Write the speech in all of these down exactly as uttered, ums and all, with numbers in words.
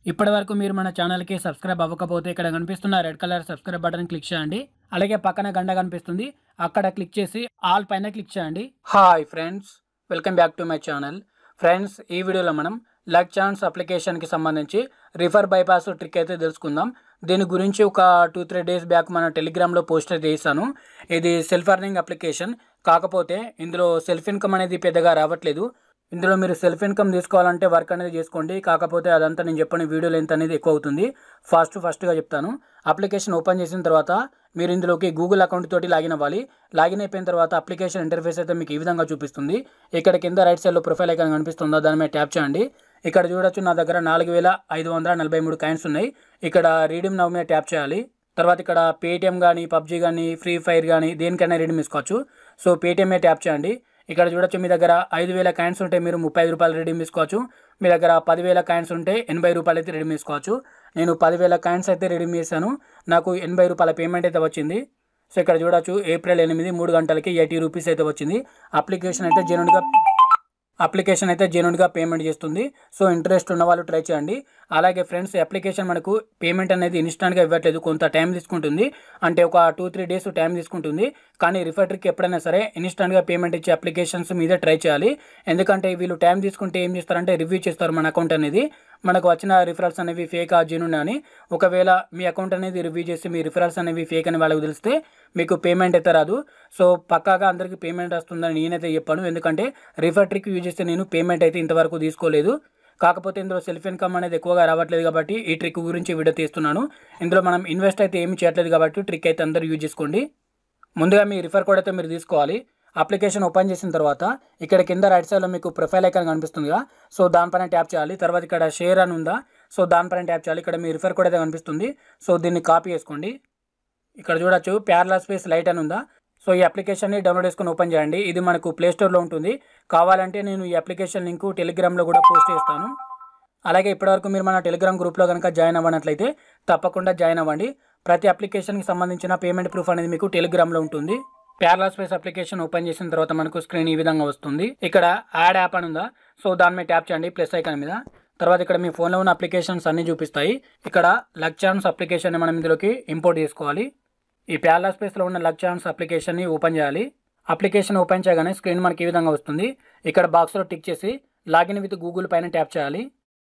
ఇప్పటివరకు మీరు మన ఛానల్‌కి సబ్స్క్రైబ్ అవ్వకపోతే ఇక్కడ కనిపిస్తున్న red colour subscribe button click చేయండి. అలాగే పక్కన గంట కనిపిస్తుంది. అక్కడ క్లిక్ చేసి ఆల్ పైన క్లిక్ చేయండి. Hi friends, welcome back to my channel. Friends, ఈ వీడియోలో మనం లక్ ఛాన్స్ అప్లికేషన్కి సంబంధించి రిఫర్ బైపాస్ ట్రిక్ అయితే తెలుసుకుందాం. దీని గురించి ఒక టూ త్రీ డేస్ బ్యాక్ మన టెలిగ్రామ్లో పోస్ట్ అయితే చేశాను. ఇది సెల్ఫ్ ఎర్నింగ్ అప్లికేషన్, కాకపోతే ఇందులో సెల్ఫ్ ఇన్కమ్ అనేది పెద్దగా రావట్లేదు. ఇందులో మీరు సెల్ఫ్ ఇన్కమ్ తీసుకోవాలంటే వర్క్ అనేది చేసుకోండి. కాకపోతే అదంతా నేను చెప్పని వీడియో లెంత్ అనేది ఎక్కువ అవుతుంది. ఫాస్ట్ ఫాస్ట్గా చెప్తాను. అప్లికేషన్ ఓపెన్ చేసిన తర్వాత మీరు ఇందులోకి గూగుల్ అకౌంట్ తోటి లాగిన్ అవ్వాలి. లాగిన్ అయిపోయిన తర్వాత అప్లికేషన్ ఇంటర్ఫేస్ అయితే మీకు ఈ విధంగా చూపిస్తుంది. ఇక్కడ కింద రైట్ సైడ్లో ప్రొఫైల్ ఐకాన్ కనిపిస్తుందో దాని మీద ట్యాప్ చేయండి. ఇక్కడ చూడొచ్చు, నా దగ్గర నాలుగు వేల ఐదు వందల నలభై మూడు కాయిన్స్ ఉన్నాయి. ఇక్కడ రీడీమ్ నౌ మీద ట్యాప్ చేయాలి. తర్వాత ఇక్కడ పేటిఎం కానీ పబ్జీ కానీ ఫ్రీ ఫైర్ కానీ దేనికైనా రీడీమ్ తీసుకోవచ్చు. సో పేటిఎం మీద ట్యాప్ చేయండి. ఇక్కడ చూడొచ్చు, మీ దగ్గర ఐదు వేల కాయిన్స్ ఉంటే మీరు ముప్పై ఐదు రూపాయలు రిడీమ్ తీసుకోవచ్చు. మీ దగ్గర పదివేల కాయిన్స్ ఉంటే ఎనభై రూపాయలు అయితే రిడీమ్ తీసుకోవచ్చు. నేను పదివేల కాయిన్స్ అయితే రిడీమ్ చేశాను. నాకు ఎనభై రూపాయల పేమెంట్ అయితే వచ్చింది. సో ఇక్కడ చూడొచ్చు, ఏప్రిల్ ఎనిమిది మూడు గంటలకి ఎయిటీ రూపీస్ అయితే వచ్చింది. అప్లికేషన్ అయితే జెన్యూన్గా అప్లికేషన్ అయితే జెన్యూన్గా పేమెంట్ చేస్తుంది. సో ఇంట్రెస్ట్ ఉన్న వాళ్ళు ట్రై చేయండి. అలాగే ఫ్రెండ్స్, అప్లికేషన్ మనకు పేమెంట్ అనేది ఇన్స్టాంట్గా ఇవ్వట్లేదు, కొంత టైం తీసుకుంటుంది. అంటే ఒక టూ త్రీ డేస్ టైం తీసుకుంటుంది. కానీ రిఫర్ ట్రిక్ ఎప్పుడైనా సరే ఇన్స్టాంట్గా పేమెంట్ ఇచ్చే అప్లికేషన్స్ మీదే ట్రై చేయాలి. ఎందుకంటే వీళ్ళు టైం తీసుకుంటే ఏం చేస్తారంటే రివ్యూ చేస్తారు మన అకౌంట్ అనేది. మనకు వచ్చిన రిఫరల్స్ అనేవి ఫేక్ ఆ జెన్యూన్ అని. ఒకవేళ మీ అకౌంట్ అనేది రివ్యూ చేసి మీ రిఫరల్స్ అనేవి ఫేక్ అని వాళ్ళకి తెలిస్తే మీకు పేమెంట్ అయితే రాదు. సో పక్కాగా అందరికీ పేమెంట్ వస్తుందని నేనైతే చెప్పాను. ఎందుకంటే రిఫర్ ట్రిక్ యూజ్ చేస్తే నేను పేమెంట్ అయితే ఇంతవరకు తీసుకోలేదు. కాకపోతే ఇందులో సెల్ఫ్ ఇన్కమ్ అనేది ఎక్కువగా రావట్లేదు కాబట్టి ఈ ట్రిక్ గురించి వీడియో తీస్తున్నాను. ఇందులో మనం ఇన్వెస్ట్ అయితే ఏమి చేయట్లేదు కాబట్టి ట్రిక్ అయితే అందరూ యూజ్ చేసుకోండి. ముందుగా మీ రిఫర్ కోడ్ అయితే మీరు తీసుకోవాలి. అప్లికేషన్ ఓపెన్ చేసిన తర్వాత ఇక్కడ కింద రైట్ సైడ్లో మీకు ప్రొఫైల్ ఐకాన్ కనిపిస్తుందిగా, సో దానిపైన ట్యాప్ చేయాలి. తర్వాత ఇక్కడ షేర్ అని ఉందా, సో దానిపైన ట్యాప్ చేయాలి. ఇక్కడ మీ రిఫర్ కోడ్ అయితే కనిపిస్తుంది. సో దీన్ని కాపీ చేసుకోండి. ఇక్కడ చూడొచ్చు, ప్యారలల్ స్పేస్ లైట్ అని ఉందా. సో ఈ అప్లికేషన్ని డౌన్లోడ్ చేసుకొని ఓపెన్ చేయండి. ఇది మనకు ప్లేస్టోర్లో ఉంటుంది. కావాలంటే నేను ఈ అప్లికేషన్ లింక్ టెలిగ్రామ్లో కూడా పోస్ట్ చేస్తాను. అలాగే ఇప్పటివరకు మీరు మన టెలిగ్రామ్ గ్రూప్లో కనుక జాయిన్ అవ్వనట్లయితే తప్పకుండా జాయిన్ అవ్వండి. ప్రతి అప్లికేషన్కి సంబంధించిన పేమెంట్ ప్రూఫ్ అనేది మీకు టెలిగ్రామ్లో ఉంటుంది. ప్యారలల్ స్పేస్ అప్లికేషన్ ఓపెన్ చేసిన తర్వాత మనకు స్క్రీన్ ఈ విధంగా వస్తుంది. ఇక్కడ యాడ్ యాప్ అని ఉందా, సో దాని మీద ట్యాప్ చేయండి ప్లస్ ఐకాన్ మీద. తర్వాత ఇక్కడ మీ ఫోన్లో ఉన్న అప్లికేషన్స్ అన్నీ చూపిస్తాయి. ఇక్కడ లక్ ఛాన్స్ అప్లికేషన్ మనం ఇందులోకి ఇంపోర్ట్ చేసుకోవాలి. ఈ ప్యారలల్ స్పేస్లో ఉన్న లక్ ఛాన్స్ అప్లికేషన్ని ఓపెన్ చేయాలి. అప్లికేషన్ ఓపెన్ చేయగానే స్క్రీన్ మనకి ఈ విధంగా వస్తుంది. ఇక్కడ బాక్స్లో టిక్ చేసి లాగిన్ విత్ గూగుల్ పైన ట్యాప్ చేయాలి.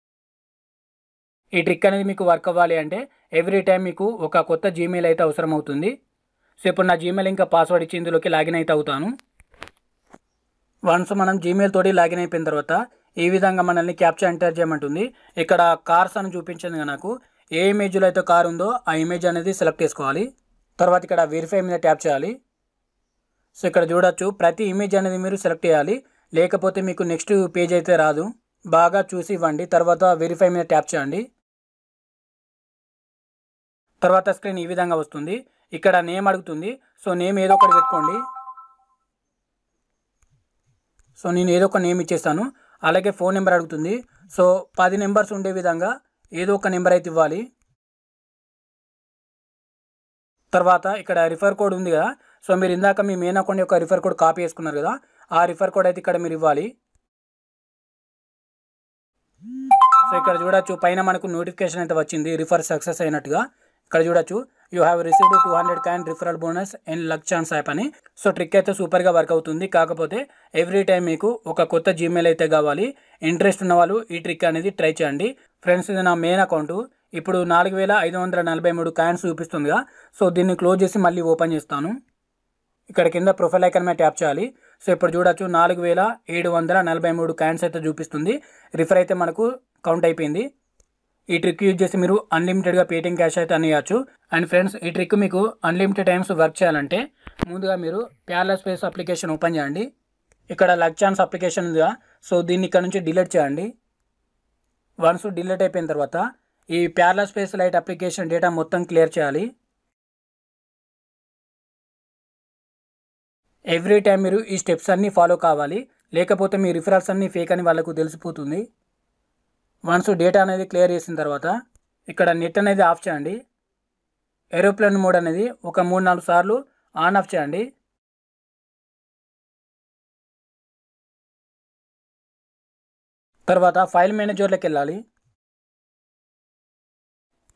ఈ ట్రిక్ అనేది మీకు వర్క్ అవ్వాలి అంటే ఎవ్రీ టైం మీకు ఒక కొత్త జీమెయిల్ అయితే అవసరం అవుతుంది. సో ఇప్పుడు నా జీమెయిల్ ఇంకా పాస్వర్డ్ ఇచ్చి ఇందులోకి లాగిన్ అయితే అవుతాను. వన్స్ మనం జీమెయిల్ తోటి లాగిన్ అయిపోయిన తర్వాత ఈ విధంగా మనల్ని క్యాప్చా ఎంటర్ చేయమంటుంది. ఇక్కడ కార్స్ అని చూపించింది. నాకు ఏ ఇమేజ్లో అయితే కార్ ఉందో ఆ ఇమేజ్ అనేది సెలెక్ట్ చేసుకోవాలి. తర్వాత ఇక్కడ వెరిఫై మీద ట్యాప్ చేయాలి. సో ఇక్కడ చూడొచ్చు, ప్రతి ఇమేజ్ అనేది మీరు సెలెక్ట్ చేయాలి, లేకపోతే మీకు నెక్స్ట్ పేజ్ అయితే రాదు. బాగా చూసి ఇవ్వండి. తర్వాత వెరిఫై మీద ట్యాప్ చేయండి. తర్వాత స్క్రీన్ ఈ విధంగా వస్తుంది. ఇక్కడ నేమ్ అడుగుతుంది. సో నేమ్ ఏదో ఒకటి పెట్టుకోండి. సో నేను ఏదో ఒక నేమ్ ఇచ్చేస్తాను. అలాగే ఫోన్ నెంబర్ అడుగుతుంది. సో పది నెంబర్స్ ఉండే విధంగా ఏదో ఒక నెంబర్ అయితే ఇవ్వాలి. తర్వాత ఇక్కడ రిఫర్ కోడ్ ఉంది కదా, సో మీరు ఇందాక మీ మెయిన్ అకౌంట్ యొక్క రిఫర్ కోడ్ కాపీ చేసుకున్నారు కదా, ఆ రిఫర్ కోడ్ అయితే ఇక్కడ మీరు ఇవ్వాలి. సో ఇక్కడ చూడొచ్చు, పైన మనకు నోటిఫికేషన్ అయితే వచ్చింది రిఫర్ సక్సెస్ అయినట్టుగా. ఇక్కడ చూడొచ్చు, you have received two hundred coin referral bonus and luck chance app అని. సో ట్రిక్ అయితే సూపర్గా వర్క్ అవుతుంది. కాకపోతే ఎవ్రీ టైం మీకు ఒక కొత్త జీమెయిల్ అయితే కావాలి. ఇంట్రెస్ట్ ఉన్న వాళ్ళు ఈ ట్రిక్ అనేది ట్రై చేయండి. ఫ్రెండ్స్, ఇది నా మెయిన్ అకౌంట్. ఇప్పుడు నాలుగు వేల ఐదు వందల నలభై మూడు కాయిన్స్ చూపిస్తుందిగా, సో దీన్ని క్లోజ్ చేసి మళ్ళీ ఓపెన్ చేస్తాను. ఇక్కడ కింద ప్రొఫైల్ ఐకాన్ మీద ట్యాప్ చేయాలి. సో ఇప్పుడు చూడొచ్చు, నాలుగు వేల ఏడు వందల నలభై మూడు కాయిన్స్ అయితే చూపిస్తుంది. రిఫర్ అయితే మనకు కౌంట్ అయిపోయింది. ఈ ట్రిక్ యూజ్ చేసి మీరు అన్లిమిటెడ్గా పేటిఎం క్యాష్ అయితే అనేయచ్చు. అండ్ ఫ్రెండ్స్, ఈ ట్రిక్ మీకు అన్లిమిటెడ్ టైమ్స్ వర్క్ చేయాలంటే ముందుగా మీరు ప్యారలల్ స్పేస్ అప్లికేషన్ ఓపెన్ చేయండి. ఇక్కడ లక్ ఛాన్స్ అప్లికేషన్ ఉందిగా, సో దీన్ని ఇక్కడ నుంచి డిలీట్ చేయండి. వన్స్ డిలీట్ అయిపోయిన తర్వాత ఈ parallel space lite application data మొత్తం క్లియర్ చేయాలి. ఎవ్రీ టైం మీరు ఈ స్టెప్స్ అన్నీ ఫాలో కావాలి, లేకపోతే మీ రిఫరల్స్ అన్నీ ఫేక్ అని వాళ్ళకు తెలిసిపోతుంది. వన్స్ డేటా అనేది క్లియర్ చేసిన తర్వాత ఇక్కడ నెట్ అనేది ఆఫ్ చేయండి. ఏరోప్లేన్ మోడ్ అనేది ఒక మూడు నాలుగు సార్లు ఆన్ ఆఫ్ చేయండి. తర్వాత ఫైల్ మేనేజర్లోకి వెళ్ళాలి.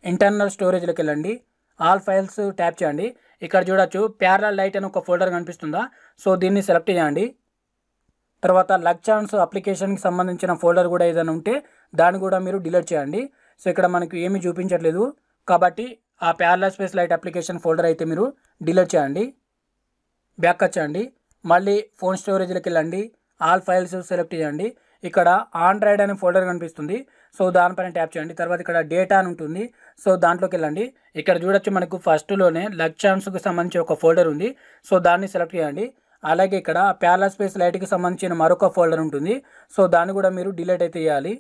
ఇంటర్నల్ స్టోరేజ్లోకి వెళ్ళండి, ఆల్ ఫైల్స్ ట్యాప్ చేయండి. ఇక్కడ చూడొచ్చు ప్యారలల్ లైట్ అని ఒక ఫోల్డర్ కనిపిస్తుందా, సో దీన్ని సెలెక్ట్ చేయండి. తర్వాత లక్చాన్స్ అప్లికేషన్కి సంబంధించిన ఫోల్డర్ కూడా ఏదైనా ఉంటే దాన్ని కూడా మీరు డిలీట్ చేయండి. సో ఇక్కడ మనకు ఏమీ చూపించట్లేదు కాబట్టి ఆ parallel space lite application folder అయితే మీరు డిలీట్ చేయండి. బ్యాక్ వచ్చేయండి, మళ్ళీ ఫోన్ స్టోరేజ్లోకి వెళ్ళండి, ఆల్ ఫైల్స్ సెలెక్ట్ చేయండి. ఇక్కడ ఆండ్రాయిడ్ అనే ఫోల్డర్ కనిపిస్తుంది, సో దానిపైన ట్యాప్ చేయండి. తర్వాత ఇక్కడ డేటా అని ఉంటుంది, సో దాంట్లోకి వెళ్ళండి. ఇక్కడ చూడొచ్చు మనకు ఫస్ట్లోనే లక్చాన్స్కి సంబంధించి ఒక ఫోల్డర్ ఉంది, సో దాన్ని సెలెక్ట్ చేయండి. అలాగే ఇక్కడ ప్యారలల్ స్పేస్ లైట్కి సంబంధించిన మరొక ఫోల్డర్ ఉంటుంది, సో దాన్ని కూడా మీరు డిలీట్ అయితే చేయాలి.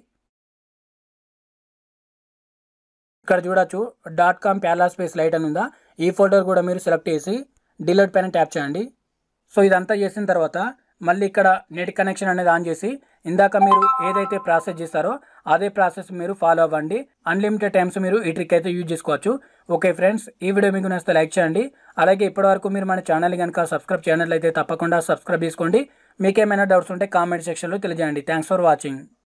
ఇక్కడ చూడొచ్చు dot com parallel space lite అని ఉందా, ఈ ఫోల్డర్ కూడా మీరు సెలెక్ట్ చేసి డిలీట్ పైన ట్యాప్ చేయండి. సో ఇదంతా చేసిన తర్వాత మళ్ళీ ఇక్కడ నెట్ కనెక్షన్ అనేది ఆన్ చేసి ఇందాక మీరు ఏదైతే ప్రాసెస్ చేస్తారో అదే ప్రాసెస్ మీరు ఫాలో అవ్వండి. అన్లిమిటెడ్ టైమ్స్ మీరు ఈ ట్రిక్ అయితే యూజ్ చేసుకోవచ్చు. ఓకే ఫ్రెండ్స్, ఈ వీడియో మీకు నచ్చితే లైక్ చేయండి. అలాగే ఇప్పటివరకు మీరు మన ఛానల్ కనుక సబ్స్క్రైబ్ చేయనట్లయితే తప్పకుండా సబ్స్క్రైబ్ చేసుకోండి. మీకు ఏమైనా డౌట్స్ ఉంటే కామెంట్ సెక్షన్లో తెలియజేయండి. Thanks for watching.